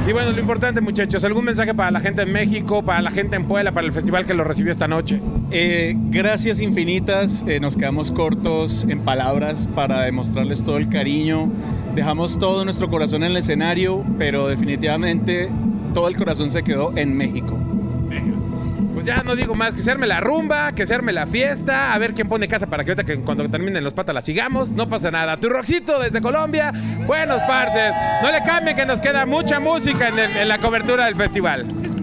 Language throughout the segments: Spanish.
Y bueno, lo importante, muchachos, ¿algún mensaje para la gente en México, para la gente en Puebla, para el festival que lo recibió esta noche? Gracias infinitas, nos quedamos cortos en palabras para demostrarles todo el cariño. Dejamos todo nuestro corazón en el escenario, pero definitivamente todo el corazón se quedó en México. Pues ya no digo más, que se arme la rumba, que se arme la fiesta, a ver quién pone casa para que ahorita que cuando terminen los patas la sigamos, no pasa nada. Tu Roxito desde Colombia, buenos parces, no le cambien que nos queda mucha música en la cobertura del festival.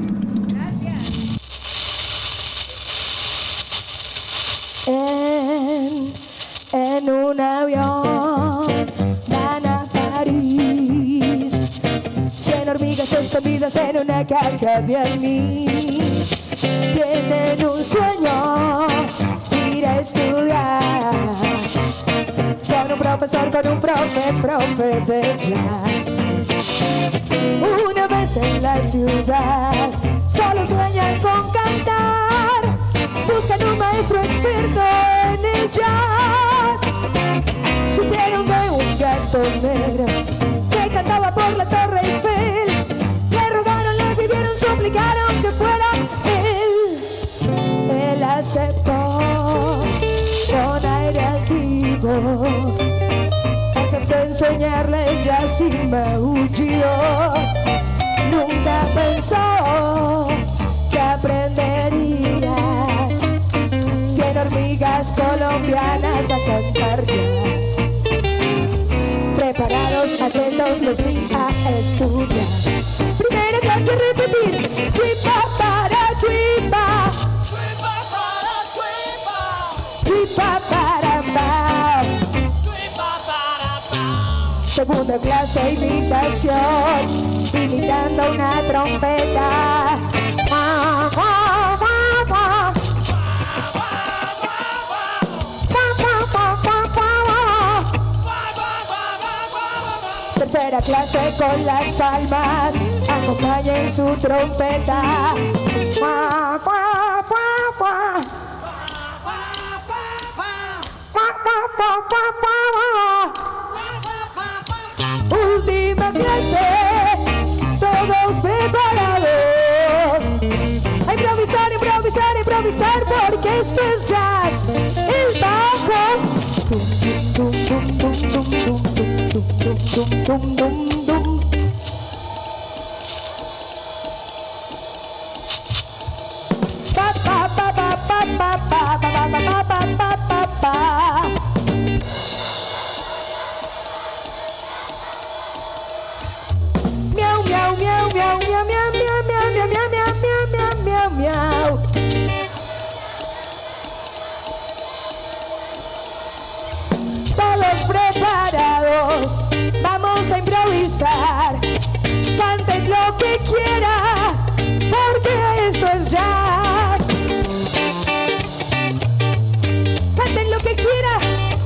En un avión van a París, 100 hormigas escondidas en una caja de anís. Tienen un sueño, ir a estudiar con un profesor, con un profe de jazz. Una vez en la ciudad, solo sueñan con cantar, buscan un maestro experto en el jazz. Supieron de un gato negro que cantaba por la Torre Eiffel. Le rogaron, le pidieron, suplicaron que fuera él. Él aceptó con aire altivo, aceptó enseñarle el jazz sin maullidos. Nunca pensó que aprendería 100 hormigas colombianas a cantar jazz. Preparados, atentos, los vi a estudiar. Primera clase, repetir. Tuipa para tuipa, tuipa para tuipa, tuipa para pam, tuipa para pam. Segunda clase, imitación, imitando una trompeta. Tercera clase con las palmas, acompañen su trompeta. Última clase, todos preparados. A improvisar, improvisar, improvisar, porque esto es jazz. El bajo. Dum, dum, dum. Pa pa pa pa pa pa pa pa pa pa pa pa pa. Miau miau miau miau miau miau miau miau miau miau miau miau miau. Todos preparados, vamos a improvisar. Canten lo que quiera, porque esto es jazz. Canten lo que quiera.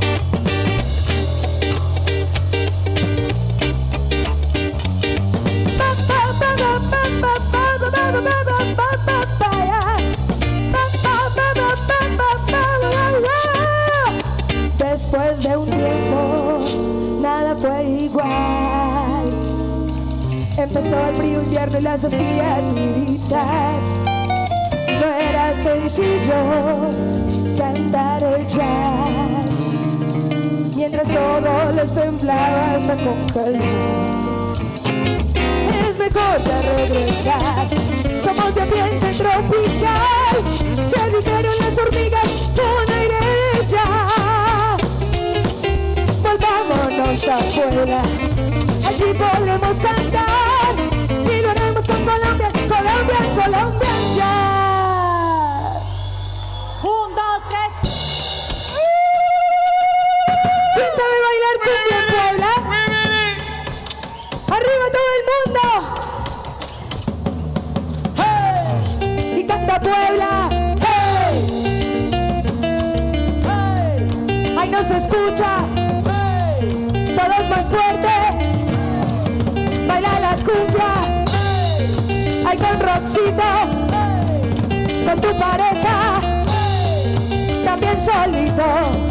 Después de un tiempo, nada fue igual. Empezó el frío invierno y las hacían gritar. No era sencillo cantar el jazz, mientras todo les temblaba hasta congelar. Es mejor ya regresar, somos de ambiente tropical. Se dijeron las hormigas con aire de jazz. Volvámonos afuera, allí podremos cantar y lo haremos con Colombia, Colombia, Colombia jazz. 1, 2, 3. ¿Quién sabe bailar cumbia en Puebla? ¡Arriba todo el mundo! ¡Hey! Y canta Puebla. ¡Hey! ¡Hey! ¡Ay, no se escucha! ¡Hey! Todos más fuerte. Baila la cumbia. ¡Hey! ¡Ay, con Roxito! ¡Hey! Con tu pareja. ¡Hey! También solito.